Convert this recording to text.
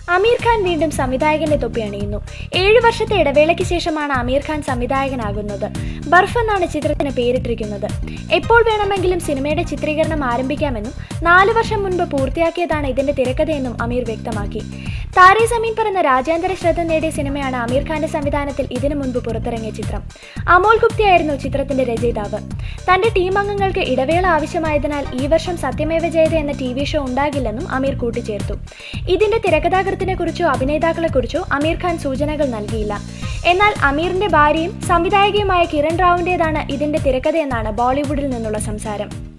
ആമീർ ഖാൻ വീണ്ടും സംവിധായകന്റെ തൊപ്പി അണിയുന്നു. 7 വർഷത്തെ ഇടവേളയ്ക്ക് ശേഷമാണ് ആമീർ ഖാൻ സംവിധായകനാകുന്നത്. ബർഫ് എന്നാണ് ചിത്രത്തിന് പേരിട്ടിരിക്കുന്നത്. എപ്പോൾ വേണമെങ്കിലും സിനിമയുടെ ചിത്രീകരണം ആരംഭിക്കാമെന്നും 4 വർഷം മുൻപ് പൂർത്തിയാക്കിയതാണ് ഇതിന്റെ തിരക്കഥയെന്നും ആമീർ വ്യക്തമാക്കി. താരേ സമീൻ പറയുന്ന രാജ്യാന്തര ശ്രദ്ധ നേടിയ സിനിമയാണ് ആമീർ ഖാന്റെ സംവിധാനത്തിൽ ഇതിനു മുൻപ് പുറത്തിറങ്ങിയ ചിത്രം. അമോൽ ഗുപ്തയായിരുന്നു ചിത്രത്തിന്റെ രചയിതാവ്. തന്റെ ടീം അംഗങ്ങൾക്ക് ഇടവേള ആവശ്യമായതിനാൽ ഈ വർഷം സത്യമേവ ജയതേ എന്ന TV ഷോ ഉണ്ടാകില്ലെന്നും ആമീർ കൂട്ടിച്ചേർത്തു. ഇതിന്റെ തിരക്കഥാകൃത്തിനെക്കുറിച്ചോ അഭിനേതാക്കളെക്കുറിച്ചോ ആമീർ ഖാൻ സൂചനകൾ നൽകിയില്ല. എന്നാൽ അമീറിന്റെ ഭാര്യയും സംവിധായകയുമായ കിരൺ റാവുവിന്റേതാണ് ഇതിന്റെ തിരക്കഥയെന്നാണ് ബോളിവുഡിൽ നിന്നുള്ള സംസാരം.